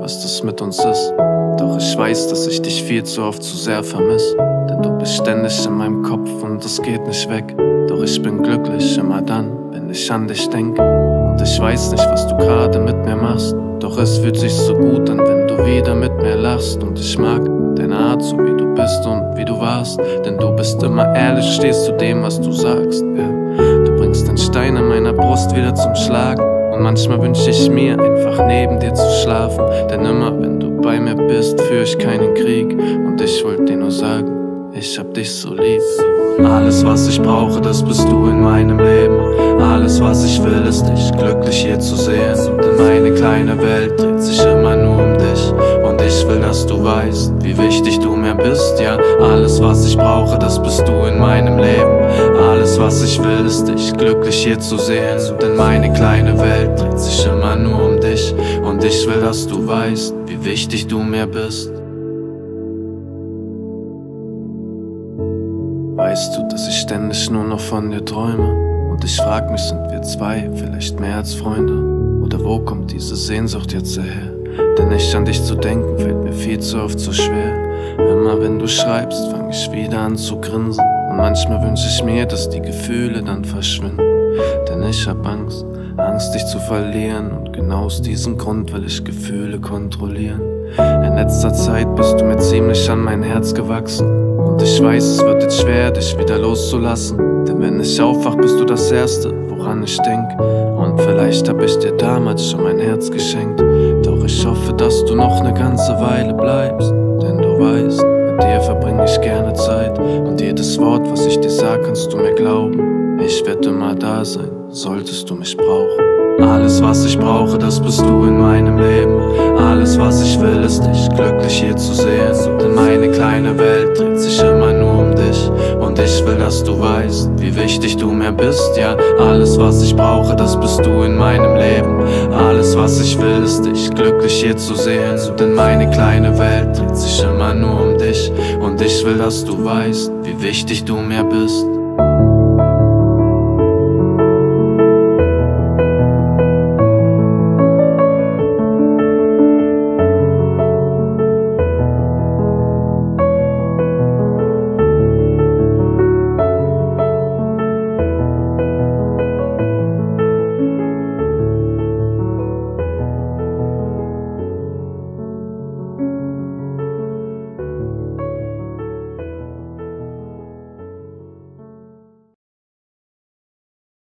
was das mit uns ist. Doch ich weiß, dass ich dich viel zu oft zu sehr vermiss. Denn du bist ständig in meinem Kopf und es geht nicht weg. Doch ich bin glücklich immer dann, wenn ich an dich denk. Und ich weiß nicht, was du gerade mit mir machst. Doch es fühlt sich so gut an, wenn du wieder mit mir lachst. Und ich mag deine Art, so wie du bist und wie du warst. Denn du bist immer ehrlich, stehst zu dem, was du sagst, ja. Du bringst den Stein in meiner Brust wieder zum Schlagen. Und manchmal wünsch ich mir, einfach neben dir zu schlafen. Denn immer, wenn du bei mir bist, führ ich keinen Krieg. Und ich wollte dir nur sagen, ich hab dich so lieb. Alles, was ich brauche, das bist du in meinem Leben. Alles, was ich will, ist dich glücklich hier zu sehen. Denn meine kleine Welt dreht sich immer nur um dich. Und ich will, dass du weißt, wie wichtig du mir bist. Ja, alles, was ich brauche, das bist du in meinem Leben. Alles, was ich will, ist dich glücklich hier zu sehen. Denn meine kleine Welt dreht sich immer nur um dich. Und ich will, dass du weißt, wie wichtig du mir bist. Weißt du, dass ich ständig nur noch von dir träume? Und ich frag mich, sind wir zwei, vielleicht mehr als Freunde? Oder wo kommt diese Sehnsucht jetzt her? Denn nicht an dich zu denken, fällt mir viel zu oft so schwer. Immer wenn du schreibst, fang ich wieder an zu grinsen. Und manchmal wünsch ich mir, dass die Gefühle dann verschwinden. Denn ich hab Angst, dich zu verlieren. Und genau aus diesem Grund will ich Gefühle kontrollieren. In letzter Zeit bist du mir ziemlich an mein Herz gewachsen. Und ich weiß, es wird jetzt schwer, dich wieder loszulassen. Denn wenn ich aufwach, bist du das Erste, woran ich denk. Und vielleicht hab ich dir damals schon mein Herz geschenkt. Doch ich hoffe, dass du noch ne ganze Weile bleibst. Denn du weißt, mit dir verbringe ich gerne Zeit. Und jedes Wort, was ich dir sag, kannst du mir glauben. Ich werd immer da sein, solltest du mich brauchen. Alles, was ich brauche, das bist du in meinem Leben. Alles, was ich will, ist dich glücklich hier zu sehen. Denn meine kleine Welt dreht sich immer nur um dich. Und ich will, dass du weißt, wie wichtig du mir bist. Ja, alles, was ich brauche, das bist du in meinem Leben. Alles, was ich will, ist dich glücklich hier zu sehen. Denn meine kleine Welt dreht sich immer nur um dich. Und ich will, dass du weißt, wie wichtig du mir bist.